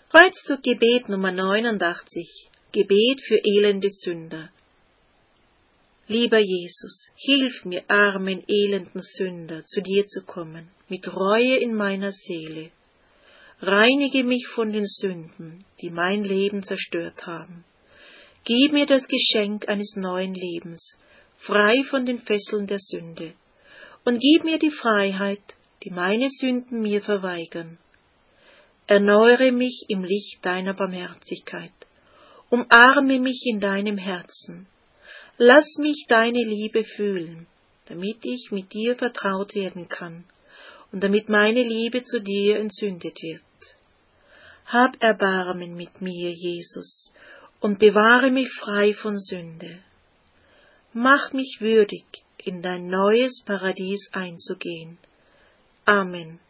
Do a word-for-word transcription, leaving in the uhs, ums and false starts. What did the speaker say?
Kreuzzug Gebet Nummer neunundachtzig. Gebet für elende Sünder. Lieber Jesus, hilf mir, armen, elenden Sünder, zu dir zu kommen, mit Reue in meiner Seele. Reinige mich von den Sünden, die mein Leben zerstört haben. Gib mir das Geschenk eines neuen Lebens, frei von den Fesseln der Sünde, und gib mir die Freiheit, die meine Sünden mir verweigern. Erneuere mich im Licht deiner Barmherzigkeit, umarme mich in deinem Herzen. Lass mich deine Liebe fühlen, damit ich mit dir vertraut werden kann und damit meine Liebe zu dir entzündet wird. Hab Erbarmen mit mir, Jesus, und bewahre mich frei von Sünde. Mach mich würdig, in dein neues Paradies einzugehen. Amen.